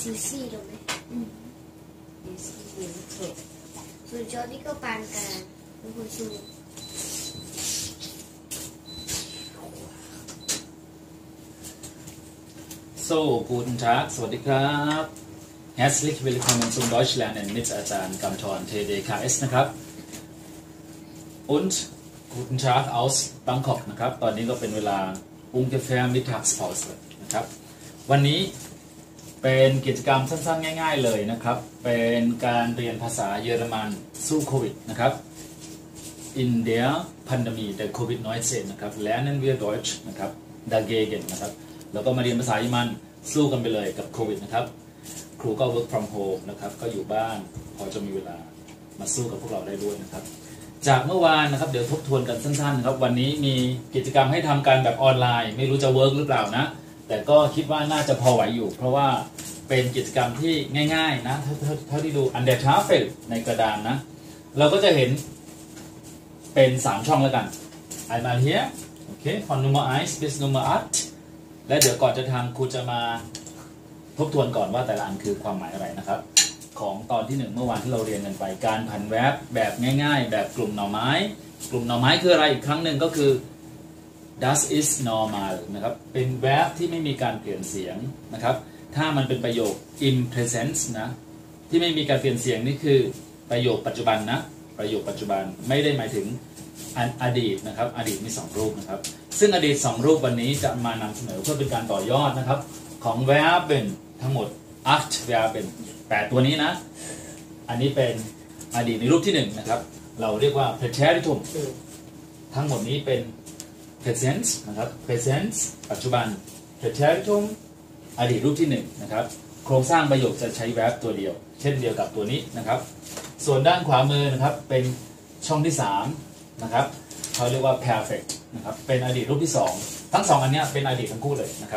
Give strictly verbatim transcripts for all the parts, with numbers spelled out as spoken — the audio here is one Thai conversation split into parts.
sushi rồi đấy. Ừ. Sushi rồi. Rồi cho đi các bạn cả hồi xưa. So, guten Tag, สวัสดีครับ Herzlich willkommen zum Deutsch lernen mit อาจารย์กำธร ที ดี เค เอส นะครับ und guten Tag aus Bangkok นะครับตอนนี้ก็เป็นเวลา ungefähr Mittagspause นะครับวันนี้เป็นกิจกรรมสั้นๆง่ายๆเลยนะครับเป็นการเรียนภาษาเยอรมันสู้โควิดนะครับ in der Pandemie der โควิด สิบเก้า นะครับ lernen wir Deutsch นะครับ dagegen นะครับแล้วก็มาเรียนภาษาเยอรมันสู้กันไปเลยกับโควิดนะครับครูก็ work from home นะครับก็อยู่บ้านพอจะมีเวลามาสู้กับพวกเราได้ด้วยนะครับจากเมื่อวานนะครับเดี๋ยวทบทวนกันสั้นๆนะครับวันนี้มีกิจกรรมให้ทำการแบบออนไลน์ไม่รู้จะเวิร์กหรือเปล่านะแต่ก็คิดว่าน่าจะพอไหวอยู่เพราะว่าเป็นกิจกรรมที่ง่ายๆนะเท่าที่ดูอันเดอร์ทาเฟลในกระดานนะเราก็จะเห็นเป็นสามช่องแล้วกัน einmal hier โอเค von Nummer หนึ่ง bis Nummer แปดและเดี๋ยวก่อนจะทำครูจะมาทบทวนก่อนว่าแต่ละอันคือความหมายอะไรนะครับของตอนที่หนึ่งเมื่อวานที่เราเรียนกันไปการผันแวบแบบง่ายๆแบบกลุ่มหน่อไม้กลุ่มหน่อไม้คืออะไรอีกครั้งหนึ่งก็คือ das ist normal นะครับเป็นแวบที่ไม่มีการเปลี่ยนเสียงนะครับถ้ามันเป็นประโยค in present นะที่ไม่มีการเปลี่ยนเสียงนี่คือประโยคปัจจุบันนะประโยคปัจจุบันไม่ได้หมายถึงอดีตนะครับอดีตมีสองรูปนะครับซึ่งอดีตสองรูปวันนี้จะมานำเสนอเพื่อเป็นการต่อยอดนะครับของ verben ทั้งหมด acht verben แปดตัวนี้นะอันนี้เป็นอดีตในรูปที่หนึ่งนะครับเราเรียกว่า preteritum ทั้งหมดนี้เป็น present นะครับ present ปัจจุบัน preteritum อดีตรูปที่หนึ่งนะครับโครงสร้างประโยคจะใช้ verb ตัวเดียวเช่นเดียวกับตัวนี้นะครับส่วนด้านขวามือนะครับเป็นช่องที่สามนะครับเขาเรียกว่า perfect นะครับเป็นอดีตรูปที่สองทั้งสองอันนี้เป็นอดีตทั้งคู่เลยนะครับ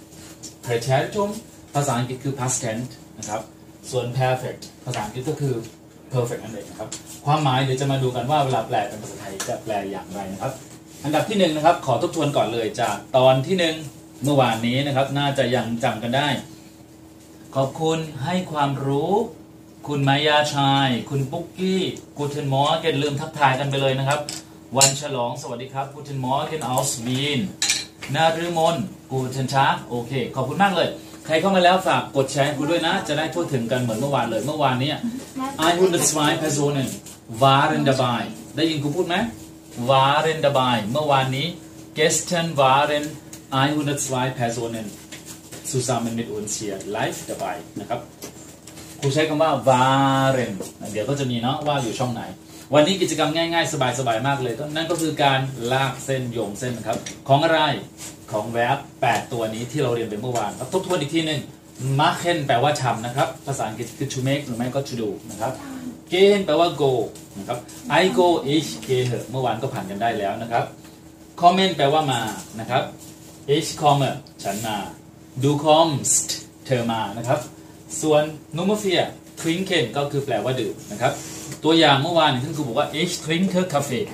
preteritum ภาษาอังกฤษคือ past tense นะครับส่วน perfect ภาษาอังกฤษก็คือ perfect นั่นเองนะครับความหมายเดี๋ยวจะมาดูกันว่าเวลาแปลเป็นภาษาไทยจะแปลอย่างไรนะครับอันดับที่หนึ่งนะครับขอทบทวนก่อนเลยจากตอนที่หนึ่งเมื่อวานนี้นะครับน่าจะยังจำกันได้ขอบคุณให้ความรู้คุณมายาชายคุณปุ๊กกี้กูเทนมอร์เกนลืมทักทายกันไปเลยนะครับวันฉลองสวัสดีครับกูเทนมอร์เกนอัลส์วีนนาฤมลกูเทนชาร์โอเคขอบคุณมากเลยใครเข้ามาแล้วฝากกดแชร์กูด้วยนะจะได้ทั่วถึงกันเหมือนเมื่อวานเลยเมื่อวานนี้hundertzwei Personen waren dabei ได้ยินกูพูดไหม waren dabei เมื่อวานนี้ gestern waren hundertzwei Personen zusammen mit uns hier live dabei นะครับครูใช้คำว่า waren เดี๋ยวก็จะมีเนาะว่าอยู่ช่องไหนวันนี้กิจกรรมง่ายๆสบายๆมากเลยนั่นก็คือการลากเส้นโยงเส้นนะครับของอะไรของแวบแปดตัวนี้ที่เราเรียนไปเมื่อวานทบทวนอีกทีหนึ่ง machen แปลว่าทำนะครับภาษาอังกฤษคือ to make หรือไม่ก็ to do นะครับ gehen แปลว่า go นะครับ I go ich gehe เมื่อวานก็ผ่านกันได้แล้วนะครับ kommen แปลว่ามานะครับ ich komme ฉันมา du kommst เธอมานะครับส่วน number four trinken ก็คือแปลว่าดื่มนะครับตัวอย่างเมื่อวานท่านครูบอกว่า ich trinke Kaffee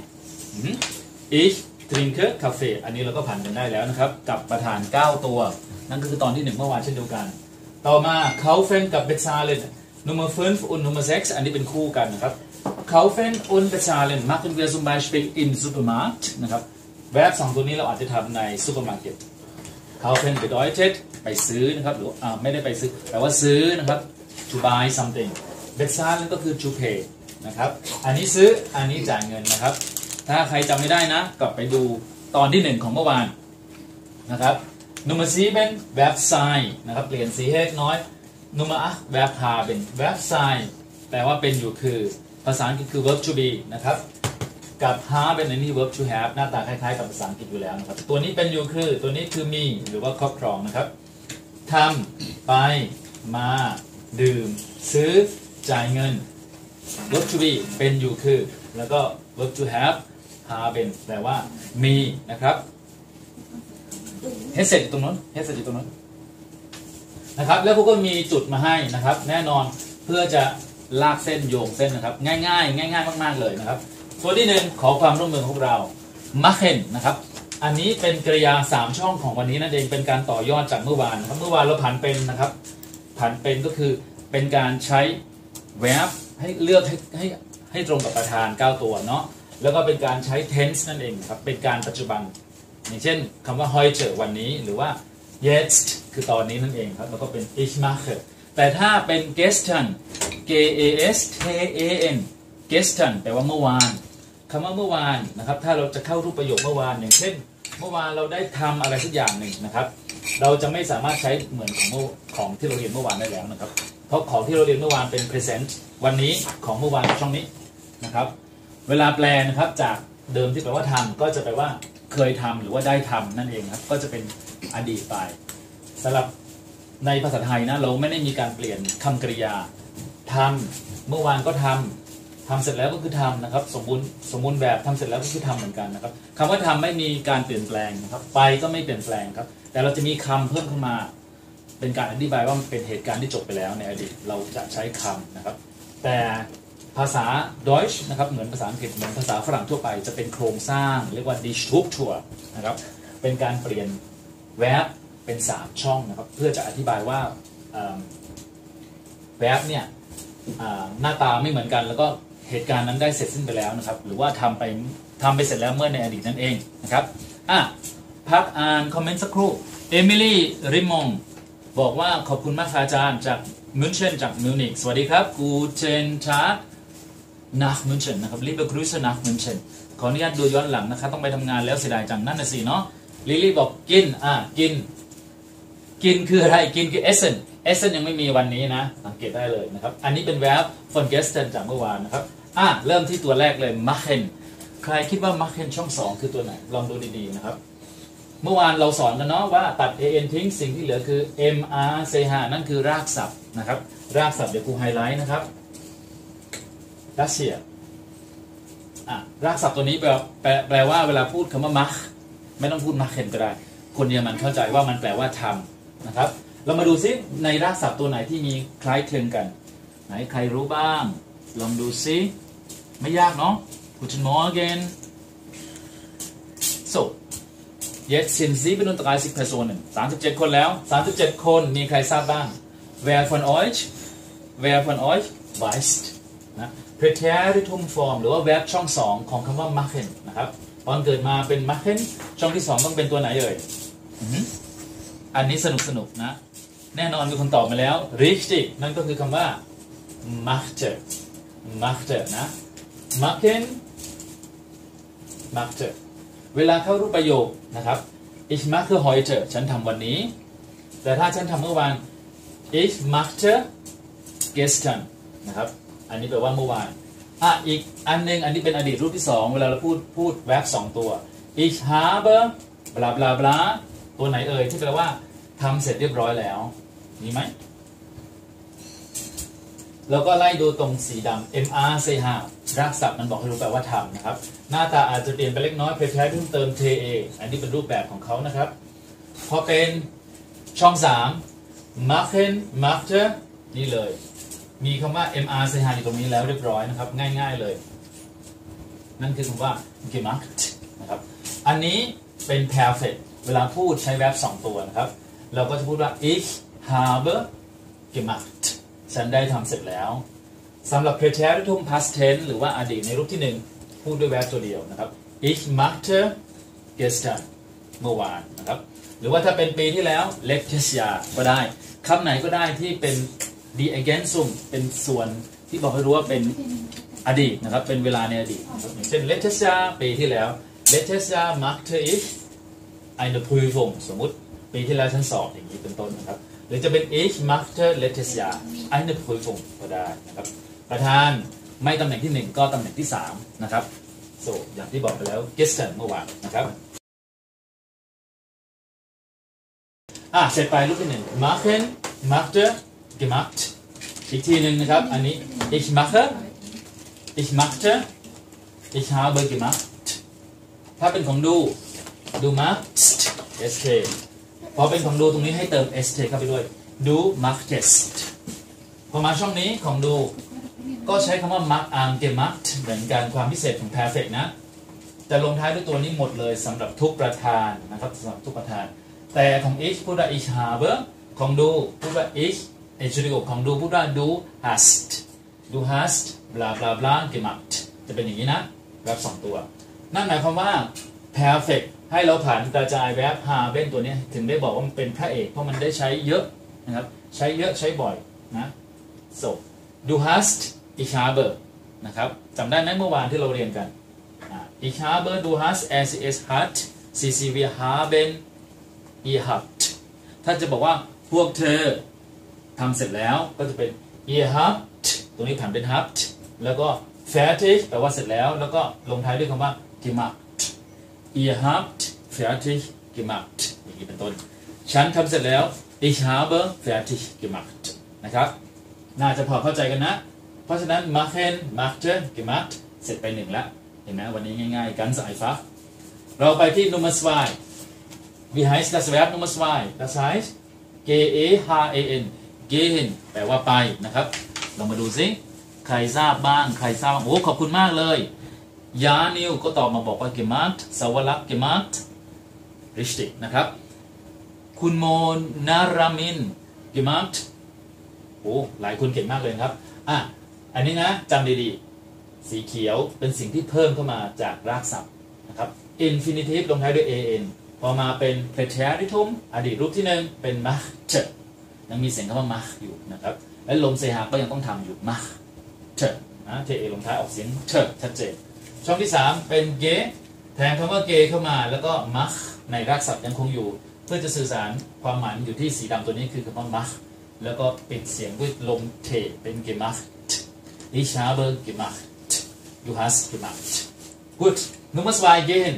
ich trinke Kaffee อันนี้เราก็ผ่านกันได้แล้วนะครับกับประธานเก้าตัวนั่นก็คือตอนที่หนึ่งเมื่อวานเช่นเดียวกันต่อมา kaufen กับ bezahlen Nummer fünf und Nummer sechs อันนี้เป็นคู่กันนะครับ kaufen und bezahlen machen wir zum Beispiel im Supermarkt นะครับแวบสองตัวนี้เราอาจจะทำในซูเปอร์มาร์เก็ต kaufen bedeutet ไปซื้อนะครับหรืออ่าไม่ได้ไปซื้อแปลว่าซื้อนะครับ to buy something bezahlen ก็คือ to pay นะครับอันนี้ซื้ออันนี้จ่ายเงินนะครับถ้าใครจำไม่ได้นะกลับไปดูตอนที่หนึ่งของเมื่อวานนะครับ Nummer sieben verb sein นะครับเปลี่ยนสีให้เล็กน้อย Nummer acht verb haben verb sein แปลว่าเป็นอยู่คือภาษาอังกฤษคือ verb to be นะครับกับ haben ในนี้ verb to have หน้าตาคล้ายๆกับภาษาอังกฤษอยู่แล้วนะครับตัวนี้เป็นอยู่คือตัวนี้คือมีหรือว่าครอบครองนะครับทำไปมาดื่มซื้อจ่ายเงิน verb to be เป็นอยู่คือแล้วก็ verb to have haben แปลว่ามีนะครับเฮดเซตอยู่ตรงนั้นเฮดเซตอยู่ตรงนั้นนะครับแล้วพวกก็มีจุดมาให้นะครับแน่นอนเพื่อจะลากเส้นโยงเส้นนะครับง่ายๆง่ายๆมากๆเลยนะครับตัวที่หนึ่งขอความร่วมมือของพวกเรา machen นะครับอันนี้เป็นกริยาสามช่องของวันนี้นั่นเองเป็นการต่อยอดจากเมื่อวานนะครับเมื่อวานเราผ่านเป็นนะครับผันเป็นก็คือเป็นการใช้ verb ให้เลือกให้ให้ให้ตรงกับประธานเก้าตัวเนาะแล้วก็เป็นการใช้ tense นั่นเองครับเป็นการปัจจุบันอย่างเช่นคำว่า heute วันนี้หรือว่า jetzt คือตอนนี้นั่นเองครับแล้วก็เป็น ich mache แต่ถ้าเป็น gestern g a s t a n gestern แปลว่าเมื่อวานคำว่าเมื่อวานนะครับถ้าเราจะเข้ารูปประโยคเมื่อวานอย่างเช่นเมื่อวานเราได้ทำอะไรสักอย่างหนึ่งนะครับเราจะไม่สามารถใช้เหมือนของของที่เราเรียนเมื่อวานได้แล้วนะครับเพราะของที่เราเรียนเมื่อวานเป็น present วันนี้ของเมื่อวานช่องนี้นะครับเวลาแปลนะครับจากเดิมที่แปลว่าทำก็จะแปลว่าเคยทำหรือว่าได้ทำนั่นเองครับก็จะเป็นอดีตไปสำหรับในภาษาไทยนะเราไม่ได้มีการเปลี่ยนคำกริยาทำเมื่อวานก็ทำทำเสร็จแล้วก็คือทำนะครับสมบูรณ์สมบูรณ์แบบทำเสร็จแล้วก็คือทำเหมือนกันนะครับคำว่าทำไม่มีการเปลี่ยนแปลงนะครับไปก็ไม่เปลี่ยนแปลงครับแต่เราจะมีคำเพิ่มขึ้นมาเป็นการอธิบายว่ามันเป็นเหตุการณ์ที่จบไปแล้วในอดีตเราจะใช้คำนะครับแต่ภาษา Deutsch นะครับเหมือนภาษาอังกฤษเหมือนภาษาฝรั่งทั่วไปจะเป็นโครงสร้างเรียกว่า die Struktur นะครับเป็นการเปลี่ยน verb เป็นสามช่องนะครับเพื่อจะอธิบายว่า verb เนี่ยหน้าตาไม่เหมือนกันแล้วก็เหตุการณ์นั้นได้เสร็จสิ้นไปแล้วนะครับหรือว่าทำไปทำไปเสร็จแล้วเมื่อในอดีตนั่นเองนะครับอ่ะพักอ่านคอมเมนต์สักครู่เอมิลี่ริมงบอกว่าขอบคุณมากอาจารย์จากมินเชนจากมิวนิกสวัสดีครับกูเจนชาร์นักมินเชนนะครับลิเบกรูสนักมินเชนขออนุญาตดูย้อนหลังนะครับต้องไปทำงานแล้วเสียดายจังนั่นน่ะสิเนาะลิลี่บอกกินอ่ะกินกินคืออะไรกินคือ essen essen ยังไม่มีวันนี้นะสังเกตได้เลยนะครับอันนี้เป็น verb von gestern จากเมื่อวานนะครับอ่ะเริ่มที่ตัวแรกเลย machen ใครคิดว่า machen ช่องสองคือตัวไหนลองดูดีๆนะครับเมื่อวานเราสอนกันเนาะว่าตัด an ทิ้งสิ่งที่เหลือคือ mr เซฮานั่นคือรากศัพท์นะครับรากศัพท์เดี๋ยวครูไฮไลท์นะครับรัสเซียอ่ะรากศัพท์ตัวนี้แปลแปลแปลว่าเวลาพูดคำว่า mach ไม่ต้องพูด machen ก็ได้คนเยอรมันเข้าใจว่ามันแปลว่าทำนะครับเรามาดูซิในรากศัพท์ตัวไหนที่มีคล้ายคลึงกันไหนใครรู้บ้างลองดูซิไม่ยากเนาะ Guten Morgen so jetzt sind siebenunddreißig Personen สามสิบเจ็ดคนแล้วสามสิบเจ็ดคนมีใครทราบบ้าง Wer von euch Wer von euch weiß นะ Präteritum Form หรือว่า verb ช่องสองของคำว่า machen นะครับตอนเกิดมาเป็น machen ช่องที่สองต้องเป็นตัวไหนเอ่ยอันนี้สนุกสนุกนะแน่นอนมีคนตอบมาแล้ว richtig นั่นก็คือคำว่า machte machte นะ machen machte เวลาเข้ารูปประโยคนะครับ ich mache heute ฉันทำวันนี้แต่ถ้าฉันทำเมื่อวาน ich machte gestern นะครับอันนี้แปลว่าเมื่อวานอ่ะอีกอันนึงอันนี้เป็นอดีตรูปที่สองเวลาเราพูดพูด verb สองตัว ich habe bla bla bla ตัวไหนเอ่ยที่แปลว่าทำเสร็จเรียบร้อยแล้วมีไหมแล้วก็ไล่ดูตรงสีดำ mr เซฮารากศัพท์มันบอกให้รู้แปลว่าทำนะครับหน้าตาอาจจะเปลี่ยนไปเล็กน้อยเพิ่มเพิ่มเติม ta อันนี้เป็นรูปแบบของเขานะครับพอเป็นช่องสาม machen machte นี่เลยมีคำว่า mr เซฮาอยู่ตรงนี้แล้วเรียบร้อยนะครับง่ายๆเลยนั่นคือคำว่า gemacht นะครับอันนี้เป็น perfect เวลาพูดใช้ verb สองตัวนะครับเราก็จะพูดว่า ich habe gemacht ฉันได้ทำเสร็จแล้วสำหรับ Präteritum past tense หรือว่าอดีตในรูปที่หนึ่งพูดด้วย verb ตัวเดียวนะครับ ich machte gestern เมื่อวานนะครับหรือว่าถ้าเป็นปีที่แล้ว letztes Jahr ก็ได้คำไหนก็ได้ที่เป็น die Ergänzung เป็นส่วนที่บอกให้รู้ว่าเป็นอดีตนะครับเป็นเวลาในอดีตอย่างเช่น letztes Jahr ปีที่แล้ว letztes Jahr machte ich eine Prüfung สมมุติปีที่แล้วฉันสอบอย่างนี้เป็นต้นนะครับหรือจะเป็น ich machte letztes Jahr eine Prüfung ก็ได้นะครับประธานไม่ตำแหน่งที่หนึ่งก็ตำแหน่งที่สามนะครับโซอย่างที่บอกไปแล้ว gestern เมื่อวานนะครับอ่ะเสร็จไปรูปที่หนึ่ง machen machte gemacht อีกทีหนึ่งนะครับอันนี้ ich mache ich machte ich habe gemacht ถ้าเป็นของดูดู machst st พอเป็นของดูตรงนี้ให้เติม st เข้าไปด้วย du machtest พอมาช่องนี้ของดูก็ใช้คำว่า macht am gemacht เหมือนกันความพิเศษของ perfect นะจะลงท้ายด้วยตัวนี้หมดเลยสำหรับทุกประธานนะครับสำหรับทุกประธานแต่ของ ich พูดว่า ich habe ของดูพูดว่า ich Entschuldigung ของดูพูดว่า du hast du hast bla bla bla gemacht จะเป็นอย่างนี้นะ verb สองตัวนั่นหมายความว่า perfect ให้เราผันกระจาย verb haben ตัวนี้ถึงได้บอกว่ามันเป็นพระเอกเพราะมันได้ใช้เยอะนะครับใช้เยอะใช้บ่อยนะ so du hast ich habe นะครับจำได้ไหมเมื่อวานที่เราเรียนกัน ich habe du hast er sie es hat sie sie wir haben ihr habt ถ้าจะบอกว่าพวกเธอทำเสร็จแล้วก็จะเป็น ihr habt ตรงนี้ผันเป็น habt แล้วก็ fertig แปลว่าเสร็จแล้วแล้วก็ลงท้ายด้วยคำว่า gemacht ihr habt fertig gemacht อย่างนี้เป็นต้นฉันทำเสร็จแล้ว ich habe fertig gemacht นะครับน่าจะพอเข้าใจกันนะเพราะฉะนั้น machen machte gemacht เสร็จไปหนึ่งแล้วเห็นไหมวันนี้ง่ายๆ ganz einfach เราไปที่ Nummer zwei wie heißt das Verb Nummer zwei das heißt gehen gehen แปลว่าไปนะครับเรามาดูซิใครทราบบ้างใครทราบบ้างโอ้ขอบคุณมากเลยยานิวก็ตอบมาบอกว่า gemacht สวรักษ์ gemacht richtig นะครับคุณโมนารามิน gemacht โอ้หลายคนเก่งมากเลยครับอ่ะอันนี้นะจำดีๆสีเขียวเป็นสิ่งที่เพิ่มเข้ามาจากรากศัพท์นะครับ infinitive ลงท้ายด้วย an พอมาเป็น präteritum อดีตรูปที่หนึ่งเป็น macht ยังมีเสียงคำว่า macht อยู่นะครับและลมเซฮาก็ยังต้องทำอยู่ macht นะ te ลงท้ายออกเสียง t ชัดเจนช่องที่สามเป็น ge แทนคำว่า ge เข้ามาแล้วก็ macht ในรากศัพท์ยังคงอยู่เพื่อจะสื่อสารความหมายอยู่ที่สีดำตัวนี้คือคำว่า macht แล้วก็ปิดเสียงด้วยลมเทเป็น gemacht ich habe gemacht du hast gemacht gut Nummer zwei gehen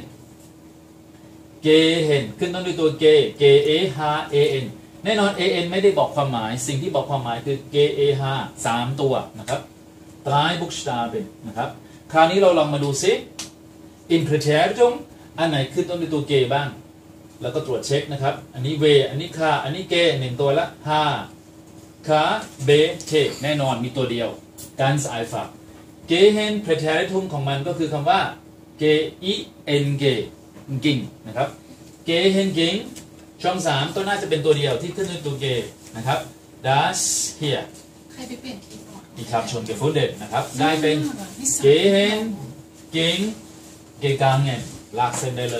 gehen ขึ้นต้นด้วยตัว ge g e h a n แน่นอน an ไม่ได้บอกความหมายสิ่งที่บอกความหมายคือ g e h สามตัวนะครับ drei Buchstaben นะครับคราวนี้เราลองมาดูซิ in Präteritum อันไหนขึ้นต้นด้วยตัว ge บ้างแล้วก็ตรวจเช็คนะครับอันนี้ we อันนี้ ka อันนี้ ge หนึ่งตัวละ ha ka be te แน่นอนมีตัวเดียว ganz einfach gehen Präteritum ของมันก็คือคำว่า g i n g ging นะครับ gehen ging ช่องสามตัวน่าจะเป็นตัวเดียวที่ขึ้นด้วยตัว ge นะครับ das hier ใครไปเปลี่ยนคีย์บอร์ดอีกคำชน gefunden นะครับได้เป็น gehen ging gegangen ลากเส้นได้เลย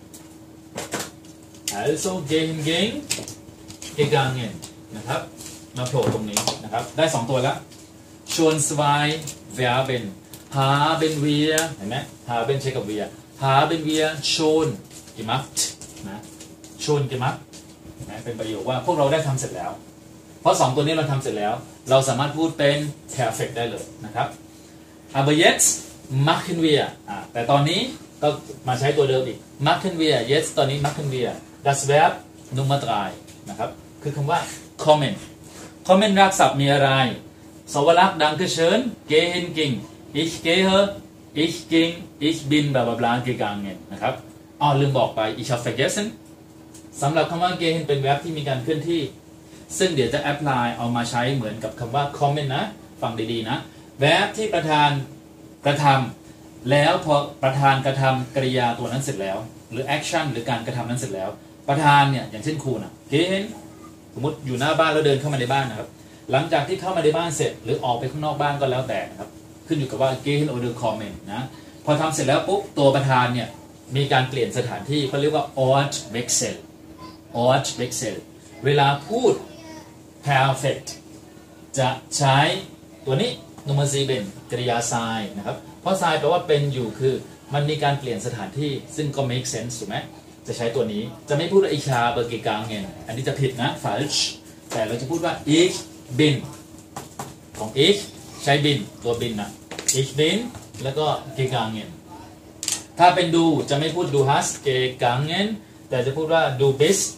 also gehen ging gegangen นะครับมาโผล่ตรงนี้นะครับได้สองตัวแล้ว schon zwei Verben haben wir เห็นไหม haben ใช้กับ wir haben wir schon gemacht นะ schon gemacht นะเป็นประโยคว่าพวกเราได้ทำเสร็จแล้วเพราะสองตัวนี้เราทำเสร็จแล้วเราสามารถพูดเป็น perfect ได้เลยนะครับ aber jetzt machen wir อ่าแต่ตอนนี้ก็มาใช้ตัวเดิมอีก machen wir jetzt ตอนนี้ machen wir das Verb Nummer drei นะครับคือคำว่า kommen kommen รากศัพท์มีอะไรสวรักษ์ danke schön gehen ging ich gehe ich ging ich bin bla bla bla gegangen นะครับอ๋อลืมบอกไป ich habe vergessen สำหรับคำว่า gehen เป็น verb ที่มีการเคลื่อนที่ซึ่งเดี๋ยวจะ apply เอามาใช้เหมือนกับคำว่า kommen นะฟังดีๆนะ verb ที่ประธานกระทำแล้วพอประธานกระทำกริยาตัวนั้นเสร็จแล้วหรือ action หรือการกระทำนั้นเสร็จแล้วประธานเนี่ยอย่างเช่นครูนะ gehen สมมติอยู่หน้าบ้านแล้วเดินเข้ามาในบ้านนะครับหลังจากที่เข้ามาในบ้านเสร็จหรือออกไปข้างนอกบ้านก็แล้วแต่นะครับขึ้นอยู่กับว่า gehen oder kommen นะพอทำเสร็จแล้วปุ๊บตัวประธานเนี่ยมีการเปลี่ยนสถานที่เขาเรียกว่า Ort wechsel Ort wechsel เวลาพูด perfect จะใช้ตัวนี้ nummer sieben กริยา sein นะครับเพราะ sein แปลว่าเป็นอยู่คือมันมีการเปลี่ยนสถานที่ซึ่งก็ make sense ถูกไหมจะใช้ตัวนี้จะไม่พูดว่า ich habe gegangen อันนี้จะผิดนะ falsch แต่เราจะพูดว่า ich bin ของ ich ใช้ bin ตัว bin นะ ich bin แล้วก็ gegangen ถ้าเป็นดูจะไม่พูด du hast gegangen แต่จะพูดว่า du bist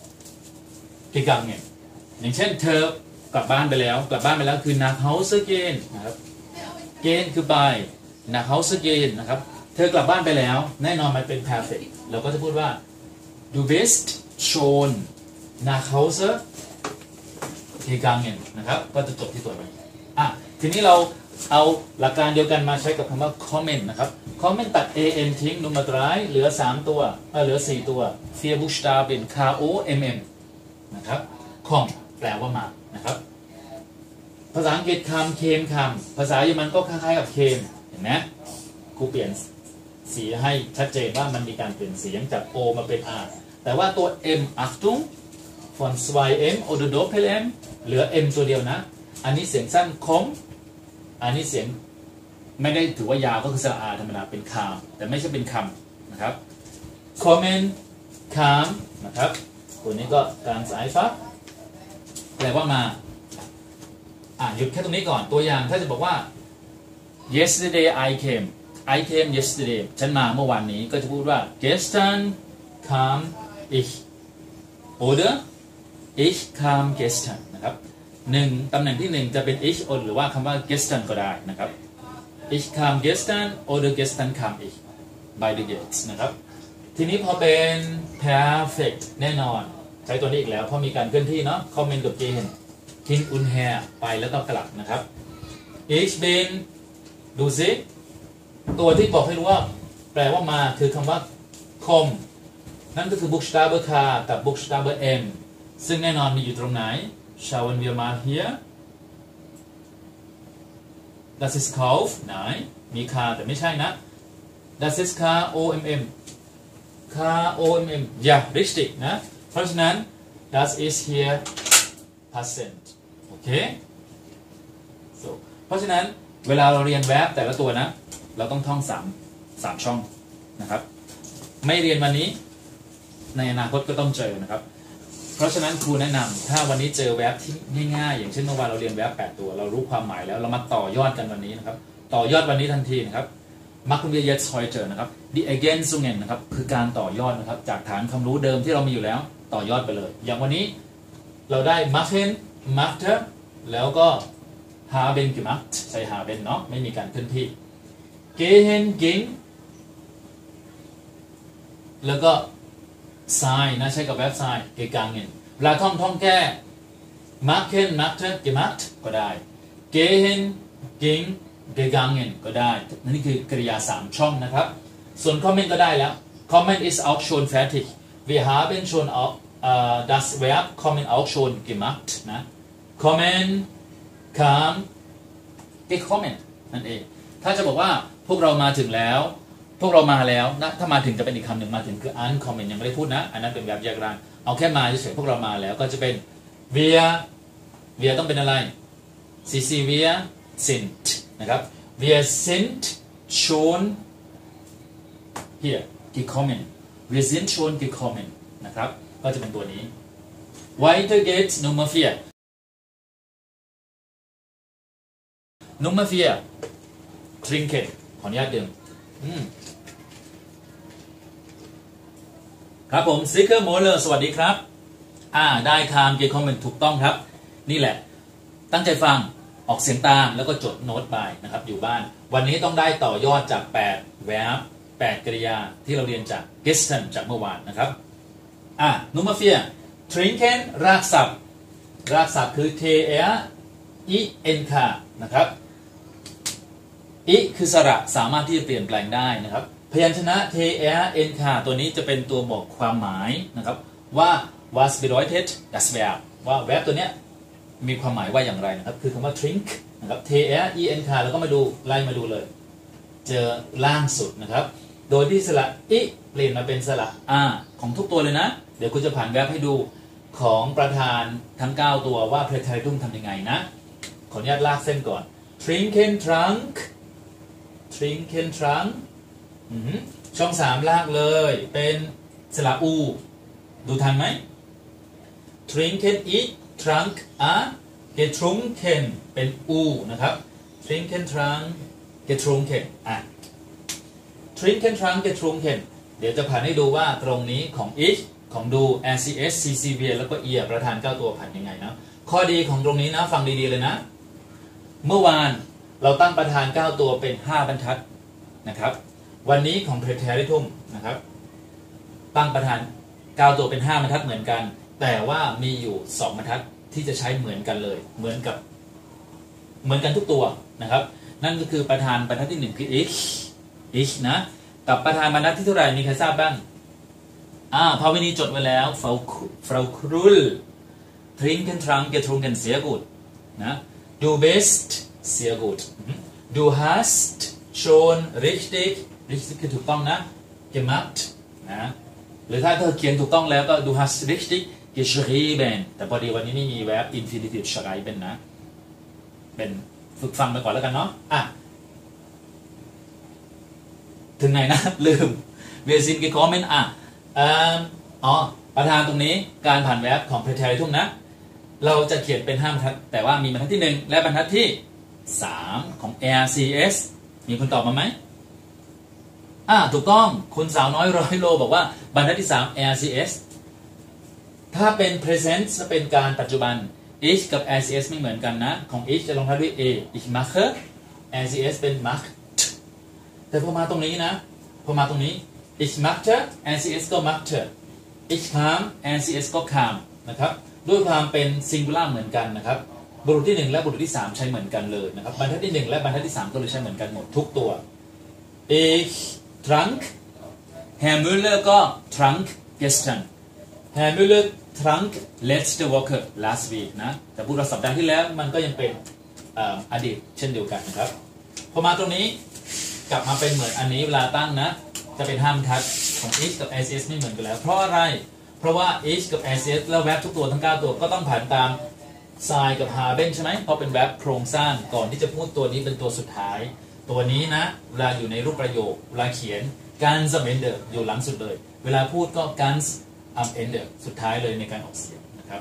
gegangen อย่างเช่นเธอกลับบ้านไปแล้วกลับบ้านไปแล้วคือ nach Hause gehen นะครับ gehen คือไป nach Hause gehen นะครับเธอกลับบ้านไปแล้วแน่นอนมันเป็น perfect เราก็จะพูดว่า du bist schon nach Hause gegangen นะครับก็จะจบที่ตัวนี้อ่ะทีนี้เราเอาหลักการเดียวกันมาใช้กับคำว่า comment นะครับ comment ตัด an ทิ้ง nummer drei เหลือสามตัวเออเหลือสี่ตัว vier Buchstaben k o m m นะครับ com แปลว่ามานะครับภาษาอังกฤษคำเคมคำภาษาเยอรมันก็คล้ายๆกับเคมเห็นไหมครูเปลี่ยนสีให้ชัดเจนว่ามันมีการเปลี่ยนเสียงจาก O มาเป็น R แต่ว่าตัว M Achtung von ทู M oder Doppel M เหลือ M ตัวเดียวนะอันนี้เสียงสั้นคมอันนี้เสียงไม่ได้ถือว่ายาวก็คือสระอาธรรมดาเป็นคามแต่ไม่ใช่เป็นคำนะครับ comment คามนะครับตัวนี้ก็การสายฟ้าแปลว่ามาอ่ะหยุดแค่ตรงนี้ก่อนตัวอย่างถ้าจะบอกว่า yesterday I came I came yesterday ฉันมาเมื่อวานนี้ก็จะพูดว่า gestern kam ich oder ich kam gestern นะครับหนึ่งตำแหน่งที่หนึ่งจะเป็น ich หรือว่าคำว่า gestern ก็ได้นะครับ ich kam gestern oder gestern kam ich beide geht's นะครับทีนี้พอเป็น perfect แน่นอนใช้ตัวนี้อีกแล้วเพราะมีการเคลื่อนที่เนาะ comment กับ gehen hin und her ไปแล้วก็กลับนะครับ ich bin ดูซิตัวที่บอกให้รู้ว่าแปลว่ามาคือคำว่า kom นั่นก็คือ Buchstabe K กับ Buchstabe M ซึ่งแน่นอนมีอยู่ตรงไหน schauen wir mal hier das ist Kauf nein มี K แต่ไม่ใช่นะ das ist K O M M K O M M ja richtig นะเพราะฉะนั้น das ist hier Passend โอเค so เพราะฉะนั้นเวลาเราเรียน verb แต่ละตัวนะเราต้องท่องสามสามช่องนะครับไม่เรียนวันนี้ในอนาคตก็ต้องเจอนะครับเพราะฉะนั้นครูแนะนำถ้าวันนี้เจอ verb ที่ง่ายๆอย่างเช่นเมื่อวานเราเรียน verb แปดตัวเรารู้ความหมายแล้วเรามาต่อยอดกันวันนี้นะครับต่อยอดวันนี้ทันทีนะครับ machen wir jetzt heute นะครับ die Ergänzungen นะครับคือการต่อยอดนะครับจากฐานความรู้เดิมที่เรามีอยู่แล้วต่อยอดไปเลยอย่างวันนี้เราได้ machen machte แล้วก็ haben gemacht ใช้ haben เนาะไม่มีการเคลื่อนที่ gehen ging แล้วก็ sein นะใช้กับ verb sein gegangen เวลาท่องท่องแก้ machen machte gemacht ก็ได้ gehen ging gegangen ก็ได้นี่คือกริยาสามช่องนะครับส่วน comment ก็ได้แล้ว comment ist auch schon fertig wir haben schon auch Uh, das Verb kommen auch schon gemacht นะ kommen kam gekommen นั่นเองถ้าจะบอกว่าพวกเรามาถึงแล้วพวกเรามาแล้วนะถ้ามาถึงจะเป็นอีกคำหนึ่งมาถึงคือ ankommen ยังไม่ได้พูดนะอันนั้นเป็นแบบแยกร่างเอาแค่มาเฉยๆพวกเรามาแล้วก็จะเป็น wir wir ต้องเป็นอะไร sie sie wir sind นะครับ wir sind schon hier gekommen wir sind schon gekommen นะครับก็จะเป็นตัวนี้ weiter geht's Nummer vier Nummer vier trinken ขออนุญาตดื่มครับผม Sicker Moller สวัสดีครับอ่าได้คามเกี่ยวกับถูกต้องครับนี่แหละตั้งใจฟังออกเสียงตามแล้วก็จดโน้ตไปนะครับอยู่บ้านวันนี้ต้องได้ต่อยอดจากแปด verb แปดกริยาที่เราเรียนจาก gestern จากเมื่อวานนะครับอ่ะ Nummer vier trinken รากศัพท์รากศัพท์คือ t r i n k นะครับ i คือสระสามารถที่จะเปลี่ยนแปลงได้นะครับพยัญชนะ t r n k ตัวนี้จะเป็นตัวบอกความหมายนะครับว่า was bedeutet das Verb ว่า verb ตัวเนี้ยมีความหมายว่าอย่างไรนะครับคือคำว่า drink นะครับ t r i n k แล้วก็มาดูไล่มาดูเลยเจอล่างสุดนะครับโดยที่สระ i เปลี่ยนมาเป็นสระ r ของทุกตัวเลยนะเดี๋ยวคุณจะผ่านแวบให้ดูของประธานทั้งเก้าตัวว่าเพลทาริทุ่มทำยังไงนะขออนุญาตลากเส้นก่อน trinken trunk trinken trunk ช่องสามลากเลยเป็นสระ u ดูทันไหม trinken i trunk a getrunken เป็น u นะครับ trinken trunk getrunken อ่ะ trinken trunk getrunken เดี๋ยวจะผ่านให้ดูว่าตรงนี้ของ ich ของดู r c s c c v แล้วก็ e ประธานเก้าตัวผ่านยังไงนะข้อดีของตรงนี้นะฟังดีๆเลยนะเมื่อวานเราตั้งประธานเก้าตัวเป็นห้าบรรทัดนะครับวันนี้ของ preteritum นะครับตั้งประธานเก้าตัวเป็นห้าบรรทัดเหมือนกันแต่ว่ามีอยู่สองบรรทัดที่จะใช้เหมือนกันเลยเหมือนกับเหมือนกันทุกตัวนะครับนั่นก็คือประธานบรรทัดที่หนึ่งคือ ich ich นะกับประธานบรรทัดที่เท่าไหร่มีใครทราบบ้างอ่าภาวินีจดไว้แล้ว Frau Frau Krull trinken trank getrunken sehr gut นะ du bist sehr gut du hast schon richtig richtig คือถูกต้องนะ gemacht นะหรือถ้าเธอเขียนถูกต้องแล้วก็ du hast richtig geschrieben แต่พอดีวันนี้ไม่มี verb infinitive schreiben นะเป็นฝึกฟังไปก่อนแล้วกันเนาะอ่ะถึงไหนนะลืม wir sind gekommen อ่ะอ๋อประธานตรงนี้การผ่าน verb ของ preteritum นะเราจะเขียนเป็นห้าบรรทัดแต่ว่ามีบรรทัดที่หนึ่งและบรรทัดที่สามของ อาร์ ซี เอส มีคนตอบมาไหมอ่าถูกต้องคุณสาวน้อยร้อยโลบอกว่าบรรทัดที่สาม อาร์ ซี เอส ถ้าเป็น present จะเป็นการปัจจุบัน ich กับ อาร์ ซี เอส ไม่เหมือนกันนะของ ich จะลงท้ายด้วย a ich mache อาร์ ซี เอส เป็น macht แต่พอมาตรงนี้นะพอมาตรงนี้ ich machte อาร์ ซี เอส ก็ machte ich kam อาร์ ซี เอส ก็ kam นะครับด้วยความเป็น singular เหมือนกันนะครับบุรุษที่หนึ่งและบุรุษที่สามใช้เหมือนกันเลยนะครับบรรทัดที่หนึ่งและบรรทัดที่สามก็เลยใช้เหมือนกันหมดทุกตัว ich trank Herr Müller ก็ trank gestern Herr Müller trank letzte Woche last week นะแต่พูดว่าสัปดาห์ที่แล้วมันก็ยังเป็นอดีตเช่นเดียวกันนะครับพอมาตรงนี้กลับมาเป็นเหมือนอันนี้เวลาตั้งนะจะเป็นห้ามทัดของ ich กับ อาร์ ซี เอส ไม่เหมือนกันแล้วเพราะอะไรเพราะว่า ich กับ อาร์ ซี เอส แล้ว verb ทุกตัวทั้งเก้าตัวก็ต้องผ่านตามsign กับ haben ใช่ไหมเพราะเป็น verb โครงสร้างก่อนที่จะพูดตัวนี้เป็นตัวสุดท้ายตัวนี้นะเวลาอยู่ในรูปประโยคเวลาเขียน ganz am Ende อยู่หลังสุดเลยเวลาพูดก็ ganz am Ende สุดท้ายเลยในการออกเสียงนะครับ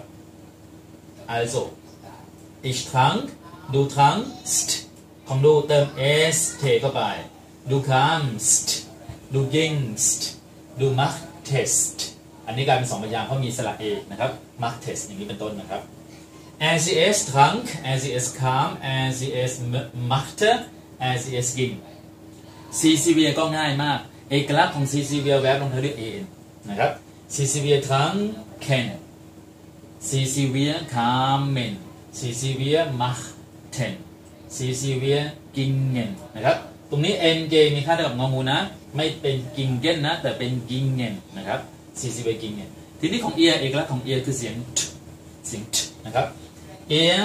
also ich trank du trankst ของดูเติม st เข้าไป du kamst du gingst du machtest อันนี้กลายเป็นสองพยางค์เพราะมีสระเอกนะครับ machtest อย่างนี้เป็นต้นนะครับ อาร์ ซี เอส trank อาร์ ซี เอส kam อาร์ ซี เอส machte อาร์ ซี เอส ging ซี ซี วี ก็ง่ายมากเอกลักษณ์ของ ซี ซี วี verb ลงท้ายด้วย en นะครับ ซี ซี วี tranken ซี ซี วี kamen ซี ซี วี machten ซี ซี วี gingen นะครับตรงนี้ en g มีค่าเท่ากับงองูนะไม่เป็น gingen นะแต่เป็น gingen นะครับ ซี ซี วี gingen ทีนี้ของ ear เอกลักษณ์ของ ear คือเสียง t เสียง t นะครับ ear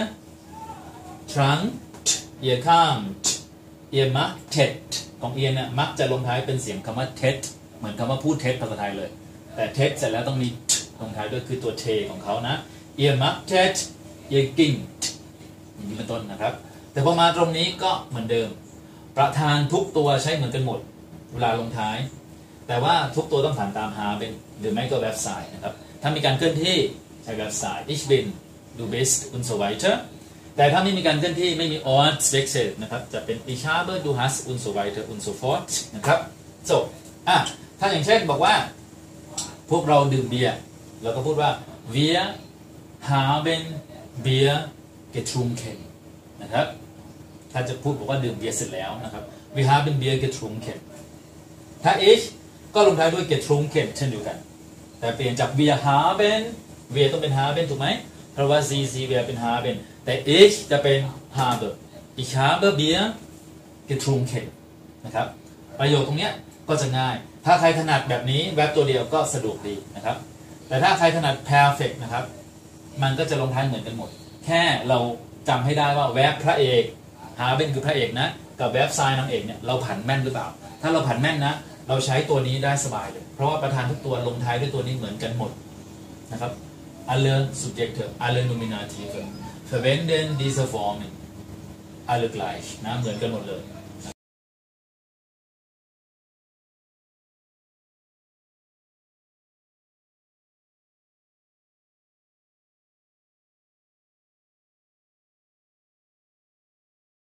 trank ear kamt ear machtet ของ ear เนี่ยมักจะลงท้ายเป็นเสียงคำว่า tet เหมือนคำว่าพูด tet ภาษาไทยเลยแต่ tet เสร็จแล้วต้องมี t ลงท้ายด้วยคือตัว t ของเขานะ ear machtet ear gingt อย่างนี้เป็นต้นนะครับแต่พอมาตรงนี้ก็เหมือนเดิมประธานทุกตัวใช้เหมือนกันหมดเวลาลงท้ายแต่ว่าทุกตัวต้องผ่านตาม haben หรือไม่ก็ verb sein นะครับถ้ามีการเคลื่อนที่ใช้ verb sein ich bin du bist und so weiter แต่ถ้าไม่มีการเคลื่อนที่ไม่มี Ortswechsel นะครับจะเป็น ich habe du hast und so weiter und so fort นะครับจบอ่ะถ้าอย่างเช่นบอกว่าพวกเราดื่มเบียร์เราก็พูดว่า wir haben Bier getrunken นะครับถ้าจะพูดบอกว่าดื่มเบียร์เสร็จแล้วนะครับ wir haben Bier getrunken ถ้า ich ก็ลงท้ายด้วย getrunken เช่นเดียวกันแต่เปลี่ยนจาก wir haben wir ต้องเป็น haben ถูกไหมเพราะว่า sie sie wir เป็น haben แต่ ich จะเป็น habe ich habe Bier getrunken นะครับประโยคตรงเนี้ยก็จะง่ายถ้าใครถนัดแบบนี้แวบตัวเดียวก็สะดวกดีนะครับแต่ถ้าใครถนัด perfect นะครับมันก็จะลงท้ายเหมือนกันหมดแค่เราจำให้ได้ว่าแวบพระเอกhabenคือพระเอกนะกับแวบ sein นางเอกเนี่ยเราผันแม่นหรือเปล่าถ้าเราผันแม่นนะเราใช้ตัวนี้ได้สบายเลยเพราะว่าประธานทุกตัวลงท้ายด้วยตัวนี้เหมือนกันหมดนะครับ alle Subjekte alle Nominative verwenden diese Formen alle gleich นะเหมือนกันหมดเลย